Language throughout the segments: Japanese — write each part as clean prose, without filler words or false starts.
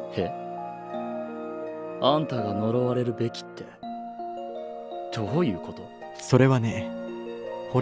へ、あんたが呪われるべきってどういうこと？ それはね、ほら。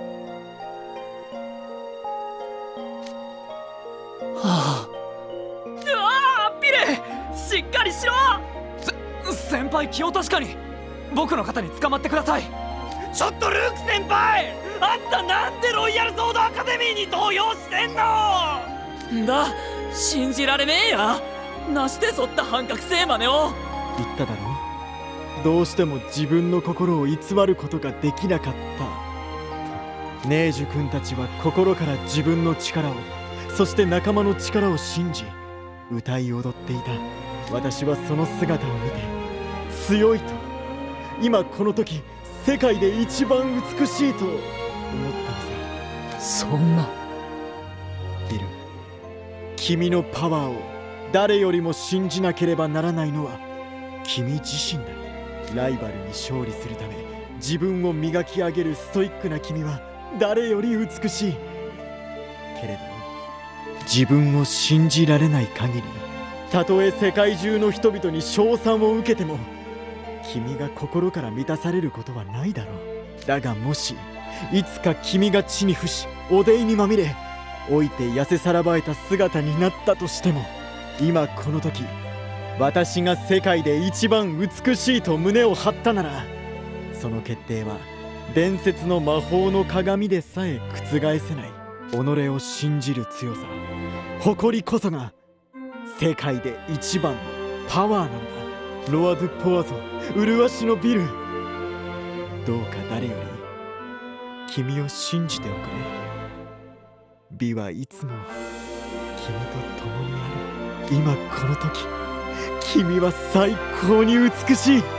はあ。 うわあ、ビル、しっかりしろ。先輩、気を確かに。僕の肩に捕まってください。ちょっとルーク先輩、あんたなんでロイヤルソードアカデミーに動揺してんの？んだ、信じられねえや。なしてそった半角性真似を。 言っただろ、どうしても自分の心を偽ることができなかったと。ネージュ君たちは心から自分の力を、そして仲間の力を信じ歌い踊っていた。私はその姿を見て強いと、今この時世界で一番美しいと思ったのさ。 そんな。 ビル、君のパワーを誰よりも信じなければならないのは君自身だ。ライバルに勝利するため自分を磨き上げるストイックな君は誰より美しいけれど、自分を信じられない限り、たとえ世界中の人々に称賛を受けても君が心から満たされることはないだろう。だがもしいつか君が地に伏し汚泥にまみれ老いて痩せさらばえた姿になったとしても、今この時私が世界で一番美しいと胸を張ったなら、その決定は伝説の魔法の鏡でさえ覆せない。己を信じる強さ、誇りこそが世界で一番のパワーなんだ。ロア・ドゥ・ポワゾン、麗しのビル、どうか誰より君を信じておくれ。美はいつも君と共にある。今この時君は最高に美しい。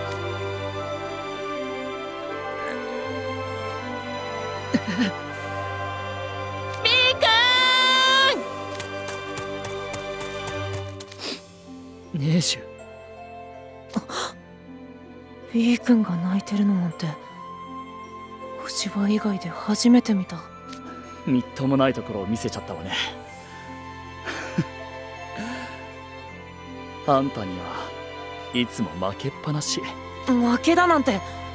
ネージュ。 ビー君が泣いてるのなんてお芝居以外で初めて見た。 みっともないところを見せちゃったわね。あんたにはいつも負けっぱなし。 負けだなんて。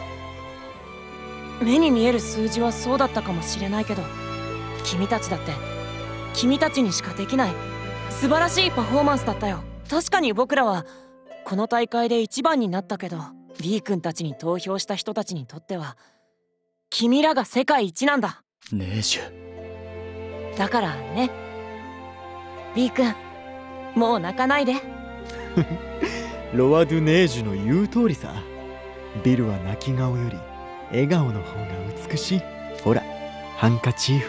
目に見える数字はそうだったかもしれないけど、君たちだって君たちにしかできない素晴らしいパフォーマンスだったよ。確かに僕らはこの大会で一番になったけど、ビー君たちに投票した人たちにとっては君らが世界一なんだ。 ネージュ。 だからね、ビー君、もう泣かないで。 ロワ・ドゥ・ネージュの言う通りさ。ビルは泣き顔より笑顔の方が美しい。ほら、ハンカチーフ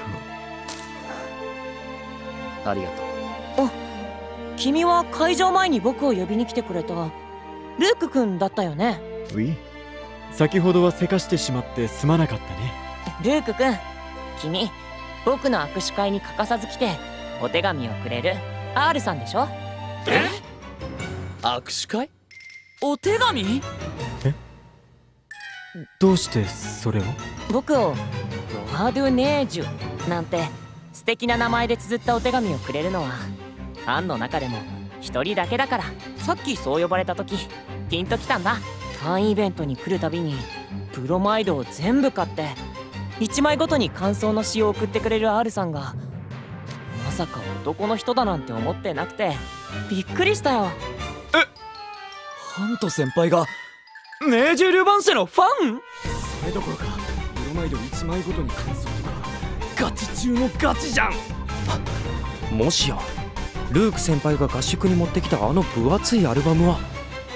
を。 ありがとう。 君は会場前に僕を呼びに来てくれたルーク君だったよね。 ウィ、先ほどはせかしてしまってすまなかったね。 ルーク君、君僕の握手会に欠かさず来てお手紙をくれる R さんでしょ。 え？握手会？お手紙？ え？どうしてそれを？ 僕をロワ・ドゥ・ネージュなんて素敵な名前で綴ったお手紙をくれるのはファンの中でも一人だけだから。さっきそう呼ばれた時ピンときたんだ。ファンイベントに来るたびにブロマイドを全部買って1枚ごとに感想の詩を送ってくれる R さんがまさか男の人だなんて思ってなくてびっくりしたよ。 ハント先輩がネージュ・ルヴァンシェのファン？それどころかブロマイド1枚ごとに感想とかガチ中のガチじゃん。 もしやルーク先輩が合宿に持ってきたあの分厚いアルバムは。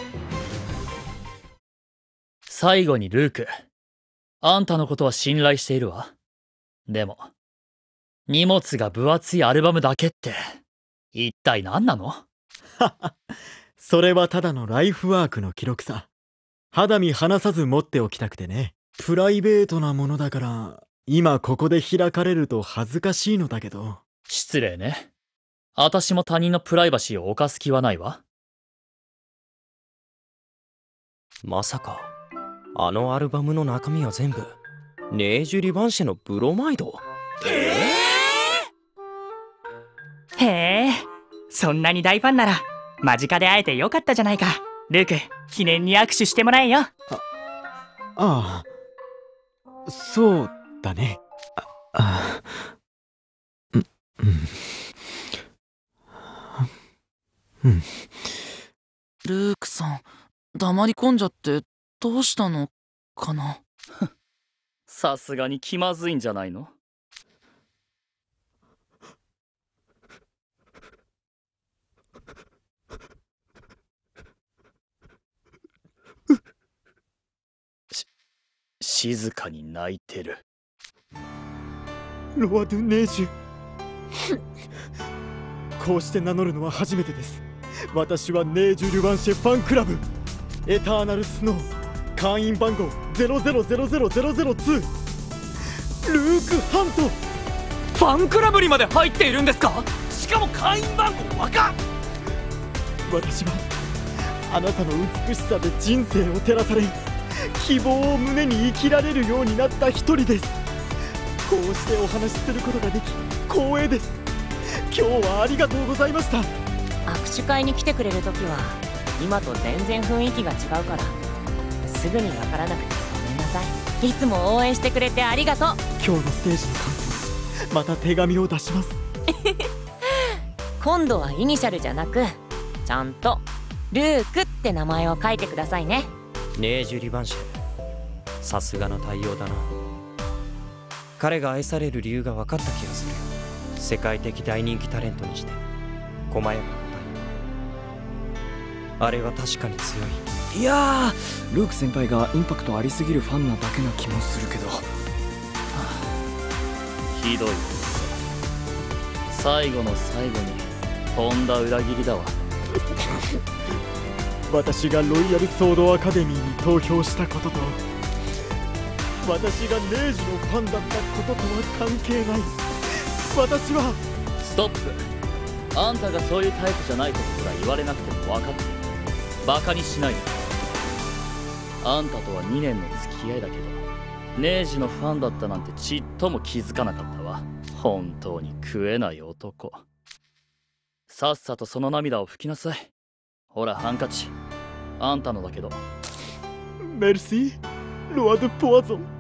最後にルーク、あんたのことは信頼しているわ。でも荷物が分厚いアルバムだけって一体何なの？ それはただのライフワークの記録さ。肌身離さず持っておきたくてね。プライベートなものだから今ここで開かれると恥ずかしいのだけど。 失礼ね。私も他人のプライバシーを侵す気はないわ。 まさかあのアルバムの中身は全部ネージュ・リヴァンシェのブロマイド？ へえ、そんなに大ファンなら間近で会えてよかったじゃないか。ルーク、記念に握手してもらえよ。 ああ、そうだね。 ルークさん、黙り込んじゃってどうしたのかな。 さすがに気まずいんじゃないの？静かに泣いてる。 ロワ・ドゥ・ネージュこうして名乗るのは初めてです。私はネージュ・ルヴァンシェファンクラブエターナルスノー会員番号0000002ルーク・ハント。 ファンクラブにまで入っているんですか？しかも会員番号若っ。 私はあなたの美しさで人生を照らされ、希望を胸に生きられるようになった一人です。こうしてお話しすることができ光栄です。今日はありがとうございました。 握手会に来てくれるときは今と全然雰囲気が違うから、すぐにわからなくてごめんなさい。いつも応援してくれてありがとう。 今日のステージの感想、また手紙を出します。 今度はイニシャルじゃなく、ちゃんとルークって名前を書いてくださいね。 ネージュ・リヴァンシェ、さすがの対応だな。彼が愛される理由が分かった気がする。世界的大人気タレントにして細やかな対応、あれは確かに強い。 いやー、ルーク先輩がインパクトありすぎるファンなだけな気もするけど、 ひどい。最後の最後にとんだ裏切りだわ。 私がロイヤルソードアカデミーに投票したことと、私がネージュのファンだったこととは関係ない。私はストップ。あんたがそういうタイプじゃないことくらい言われなくても分かってる。バカにしないで。あんたとは2年の付き合いだけど、ネージュのファンだったなんてちっとも気づかなかったわ。本当に食えない男。さっさとその涙を拭きなさい。ほらハンカチ、あんたのだけど。 メルシーロワ・ドゥ・ポワゾン。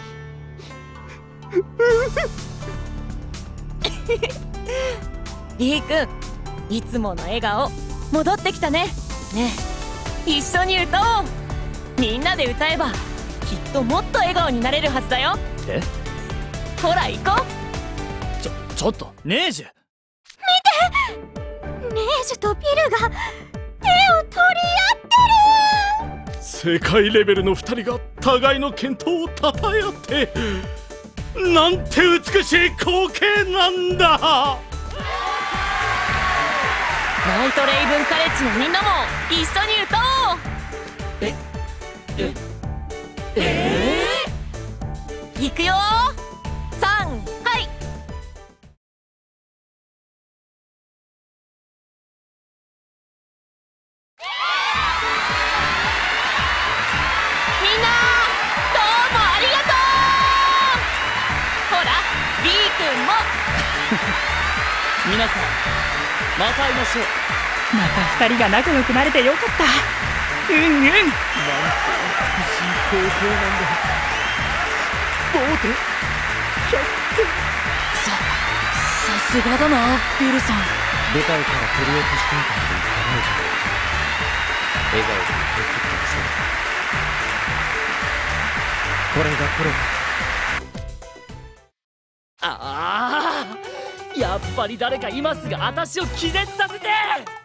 リー君、いつもの笑顔戻ってきたね。ねえ、一緒に歌おう。みんなで歌えばきっともっと笑顔になれるはずだよ。 え？ ほら行こう。 ちょっとネージュ、 ネージュとビルが手を取り合ってる。 世界レベルの2人が互いの健闘をたたえ合って、なんて美しい光景なんだ。 ナイトレイブンカレッジのみんなも一緒に歌おう。いくよー、3、はい。みんなどうもありがとう。ほらリー君も。 皆さんまた会いましょう。 また2人が仲良くなれてよかった。うんうん。 なんて美しい光景なんだ。ボーテ100点。 さすがだなビルさん。 舞台から取り落としていたって言ったないじゃない。笑顔で振り切ってみせる。これがプロか。 ああ、やっぱり誰か今すぐ私を気絶させて。